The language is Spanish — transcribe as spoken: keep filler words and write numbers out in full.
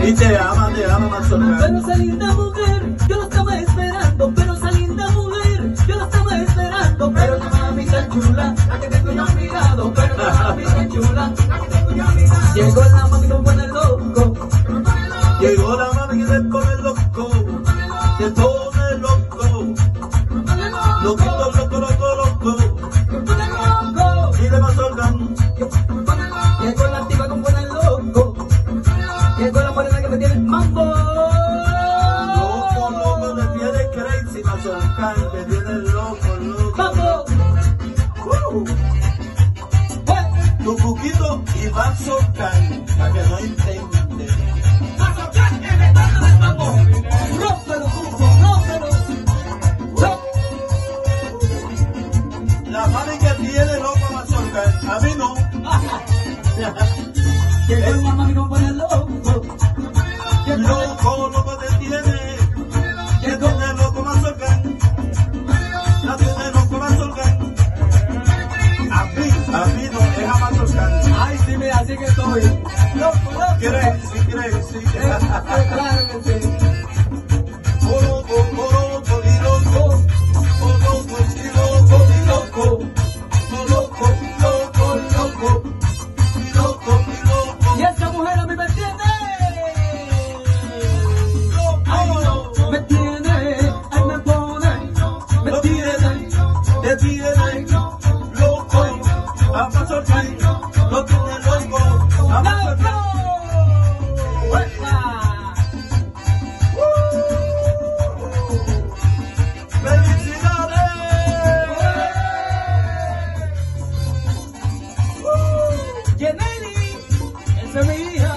Y te ama, te ama, Mazorcán. Pero esa linda mujer, yo la estaba esperando. Pero esa linda mujer, yo la estaba esperando. Pero la mami tan chula, la que tengo yo a mi lado. Pero la mami tan chula, la que tengo yo a mi lado. Llegó la mami que me pone loco. Llegó la mami que se pone loco. Se pone loco. Loquito, loco, loco, loco. Y de Mazorcán. Llegó la tipa que me pone loco. Llegó la morena que me tiene mambo. Loco, loco, te tiene crazy, Mazorcán. Te tiene loco, loco. Mambo. Uh. Tu Cuquito y Mazorcán, para que no entiende. Mazorcán en el barrio del mambo. Rómpelo, Cuco, rómpelo. La mami que tiene loco a Mazorcán, a mí no. Llegó la mami que me pone loco. Loco, loco te tiene. Que tiene loco Mazorcán. La tiene loco Mazorcán. A mí, a mí no, es a Mazorcán. Ay, sí, mira, así que estoy. Loco, loco. ¿Crees? Sí, crees, sí. Claro que sí. Loco, loco y loco. Loco y loco y loco. Loco, loco, loco. Y loco, y loco. Y esa mujer a mí me tiene. Ay, Loco. me tiene. Ay, me pone. Me Lo tiene. tiene, te tiene loco. A Mazorcán, lo tiene loco. A Mazorcán. ¡Felicidades! Yeneli, esa es mi hija.